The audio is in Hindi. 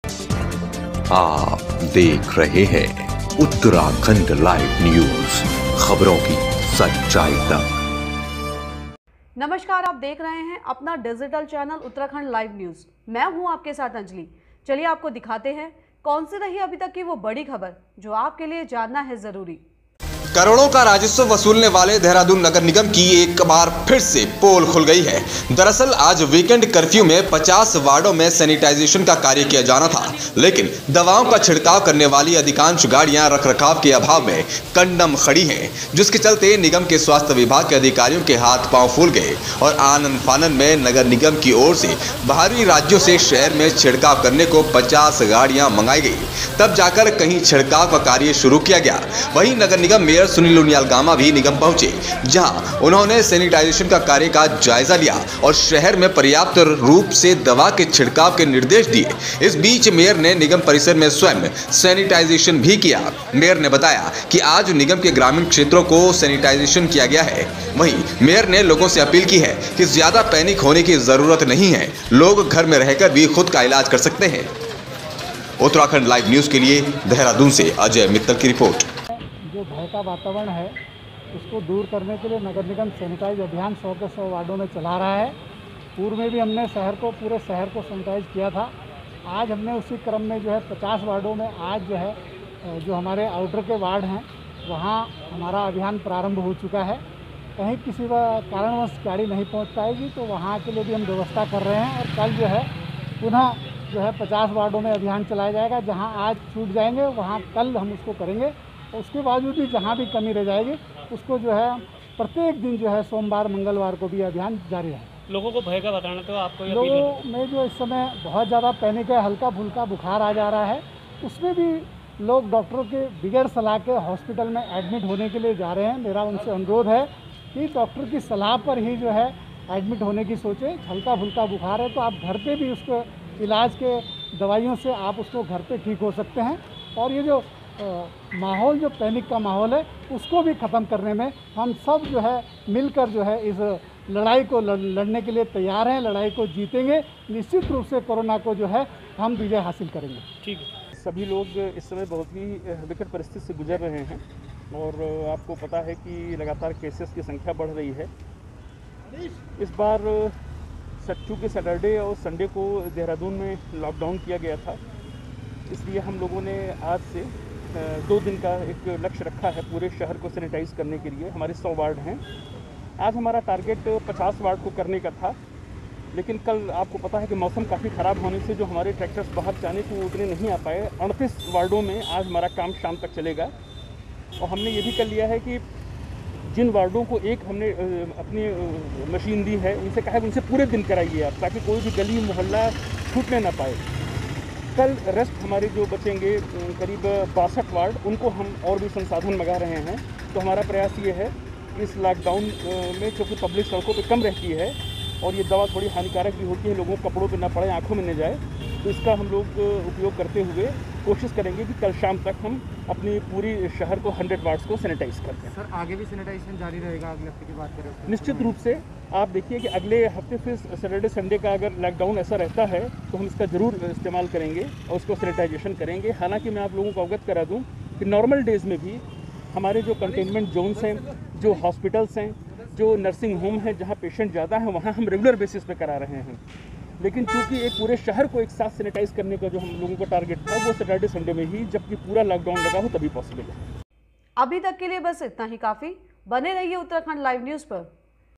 आप देख रहे हैं उत्तराखंड लाइव न्यूज, खबरों की सच्चाई तक। नमस्कार, आप देख रहे हैं अपना digital channel Uttarakhand live news. मैं हूं आपके साथ अंजलि। चलिए आपको दिखाते हैं कौन सी रही अभी तक की वो बड़ी खबर जो आपके लिए जानना है जरूरी। करोड़ों का राजस्व वसूलने वाले देहरादून नगर निगम की एक बार फिर से पोल खुल गई है। दरअसल आज वीकेंड कर्फ्यू में 50 वार्डों में सैनिटाइजेशन का कार्य किया जाना था, लेकिन दवाओं का छिड़काव करने वाली अधिकांश गाड़ियां रखरखाव के अभाव में कंडम खड़ी हैं, जिसके चलते निगम के स्वास्थ्य विभाग के अधिकारियों के हाथ पांव फूल गए और आनन फानन में नगर निगम की ओर से बाहरी राज्यों से शहर में छिड़काव करने को 50 गाड़ियां मंगाई गई। तब जाकर कहीं छिड़काव का कार्य शुरू किया गया। वहीं नगर निगम मेयर सुनील उनियाल गामा भी निगम पहुंचे, जहां उन्होंने सैनिटाइजेशन का कार्य का जायजा लिया और शहर में पर्याप्त रूप से दवा के छिड़काव के निर्देश दिए। इस बीच मेयर ने निगम परिसर में स्वयं सैनिटाइजेशन भी किया। मेयर ने बताया कि आज निगम के ग्रामीण क्षेत्रों को सैनिटाइजेशन किया गया है। वहीं मेयर ने लोगों से अपील की है कि ज्यादा पैनिक होने की जरूरत नहीं है, लोग घर में रहकर भी खुद का इलाज कर सकते हैं। उत्तराखंड लाइव न्यूज के लिए देहरादून से अजय मित्तल की रिपोर्ट। जो भय का वातावरण है उसको दूर करने के लिए नगर निगम सैनिटाइज अभियान 100 के 100 वार्डों में चला रहा है। पूर्व में भी हमने पूरे शहर को सैनिटाइज किया था। आज हमने उसी क्रम में जो है 50 वार्डों में आज जो है जो हमारे आउटर के वार्ड हैं वहाँ हमारा अभियान प्रारंभ हो चुका है। कहीं किसी कारणवश गाड़ी नहीं पहुँच पाएगी तो वहाँ के लिए भी हम व्यवस्था कर रहे हैं और कल जो है पुनः जो है 50 वार्डों में अभियान चलाया जाएगा। जहाँ आज छूट जाएंगे वहाँ कल हम उसको करेंगे। उसके बावजूद भी जहाँ भी कमी रह जाएगी उसको जो है प्रत्येक दिन जो है सोमवार मंगलवार को भी अभियान जारी है। लोगों को भय का बताना तो आपको लोगों में जो इस समय बहुत ज़्यादा पैनिक है, हल्का फुल्का बुखार आ जा रहा है, उसमें भी लोग डॉक्टरों के बगैर सलाह के हॉस्पिटल में एडमिट होने के लिए जा रहे हैं। मेरा उनसे अनुरोध है कि डॉक्टर की सलाह पर ही जो है एडमिट होने की सोचें। हल्का फुल्का बुखार है तो आप घर पे भी उसको इलाज के दवाइयों से आप उसको घर पे ठीक हो सकते हैं। और ये जो माहौल जो पैनिक का माहौल है उसको भी ख़त्म करने में हम सब जो है मिलकर जो है इस लड़ाई को लड़ने के लिए तैयार हैं। लड़ाई को जीतेंगे। निश्चित रूप से कोरोना को जो है हम विजय हासिल करेंगे। ठीक है। सभी लोग इस समय बहुत ही विकट परिस्थिति से गुजर रहे हैं और आपको पता है कि लगातार केसेस की संख्या बढ़ रही है। इस बार चूँकि सैटरडे और संडे को देहरादून में लॉकडाउन किया गया था, इसलिए हम लोगों ने आज से 2 दिन का एक लक्ष्य रखा है पूरे शहर को सैनिटाइज करने के लिए। हमारे 100 वार्ड हैं। आज हमारा टारगेट 50 वार्ड को करने का था, लेकिन कल आपको पता है कि मौसम काफ़ी ख़राब होने से जो हमारे ट्रैक्टर्स बाहर जाने को उतने नहीं आ पाए। 38 वार्डों में आज हमारा काम शाम तक चलेगा और हमने ये भी कर लिया है कि जिन वार्डों को एक हमने अपनी मशीन दी है उनसे कहा है उनसे पूरे दिन कराइए आप, ताकि कोई भी गली मोहल्ला छूटने ना पाए। कल रेस्ट हमारे जो बचेंगे करीब 62 वार्ड, उनको हम और भी संसाधन मंगा रहे हैं। तो हमारा प्रयास ये है इस लॉकडाउन में, क्योंकि पब्लिक सड़कों पे कम रहती है और ये दवा थोड़ी हानिकारक भी होती है, लोगों को कपड़ों पे ना पड़े, आंखों में न जाए, तो इसका हम लोग उपयोग करते हुए कोशिश करेंगे कि कल शाम तक हम अपनी पूरी शहर को 100 वार्ड्स को सैनिटाइज कर दें। सर आगे भी सैनिटाइजेशन जारी रहेगा अगले हफ्ते की बात करें? निश्चित रूप से आप देखिए कि अगले हफ्ते फिर सैटरडे संडे का अगर लॉकडाउन ऐसा रहता है तो हम इसका ज़रूर इस्तेमाल करेंगे और उसको सैनिटाइजेशन करेंगे। हालांकि मैं आप लोगों को अवगत करा दूं कि नॉर्मल डेज़ में भी हमारे जो कंटेनमेंट जोन्स हैं, जो हॉस्पिटल्स हैं, जो नर्सिंग होम है जहाँ पेशेंट ज़्यादा हैं, वहाँ हम रेगुलर बेसिस पे करा रहे हैं। लेकिन चूंकि एक पूरे शहर को एक साथ सैनिटाइज करने का जो हम लोगों का टारगेट था वो सैटरडे संडे में ही, जबकि पूरा लॉकडाउन लगा हो तभी पॉसिबल है। अभी तक के लिए बस इतना ही काफ़ी। बने रहिए उत्तराखंड लाइव न्यूज़ पर।